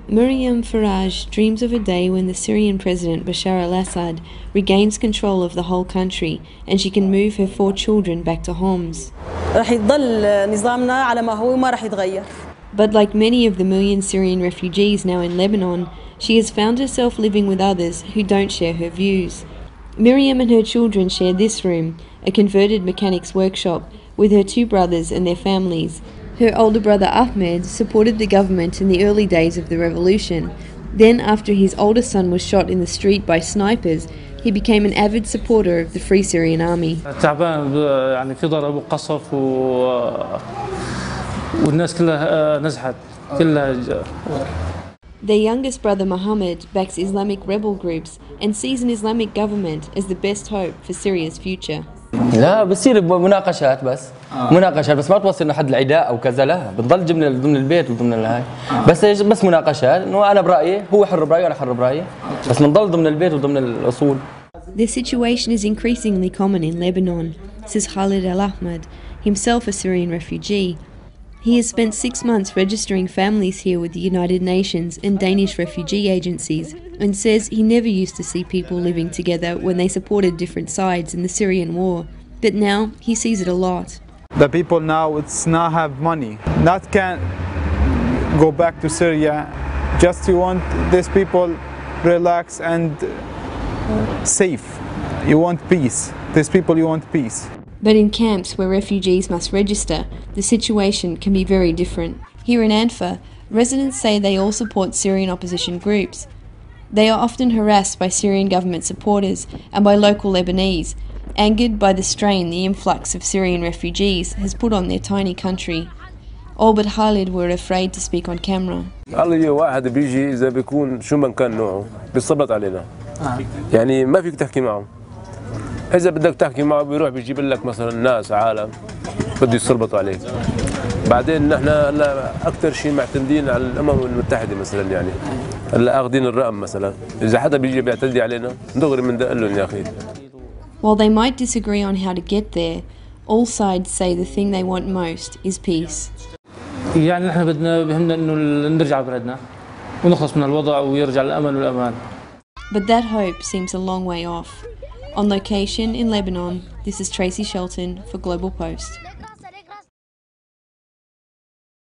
Miriam Faraj dreams of a day when the Syrian President Bashar al-Assad regains control of the whole country and she can move her 4 children back to Homs. راح يضل نظامنا على ما هو وما راح يتغير. But like many of the million Syrian refugees now in Lebanon, she has found herself living with others who don't share her views. Miriam and her children share this room, a converted mechanics workshop, with her 2 brothers and their families. Her older brother Ahmed supported the government in the early days of the revolution. Then, after his older son was shot in the street by snipers, he became an avid supporter of the Free Syrian Army. تعبان يعني في ضرب وقصف والناس كلها نزحت كلها. Their youngest brother Mohammed backs Islamic rebel groups and sees an Islamic government as the best hope for Syria's future. لا بتصير مناقشات بس ما توصل لحد العداء او كذا، لا بنضل ضمن البيت وضمن الهاي بس مناقشات انه انا برايي هو حر برايي وانا حر برايي، بس بنضل ضمن البيت وضمن الاصول. The situation is increasingly common in Lebanon, says Khalid Al-Ahmad, himself a Syrian refugee. He has spent 6 months registering families here with the United Nations and Danish refugee agencies, and says he never used to see people living together when they supported different sides in the Syrian war. But now he sees it a lot. The people now not have money, not can go back to Syria. Just you want these people relax and safe. You want peace. These people you want peace. But in camps where refugees must register, the situation can be very different. Here in Anfa, residents say they all support Syrian opposition groups. They are often harassed by Syrian government supporters and by local Lebanese, angered by the strain the influx of Syrian refugees has put on their tiny country. All but Khalid were afraid to speak on camera. الله واحد بيجي إذا بيكون شو ما كان نوعه بيصبط علينا. يعني ما فيك تحكي معه. إذا بدك تحكي معه بيروح بيجيب لك مثلا ناس عالم بده يصربطوا عليك. بعدين نحن هلا أكثر شيء معتمدين على الأمم المتحدة مثلا، يعني هلا أخذين الرقم مثلا، إذا حدا بيجي بيعتدي علينا دغري بندق لهم يا أخي. While they might disagree on how to get there, all sides say the thing they want most is peace. يعني نحن بهمنا إنه نرجع بلدنا ونخلص من الوضع ويرجع الأمن والأمان. But that hope seems a long way off. On location in Lebanon, this is Tracy Shelton for Global Post.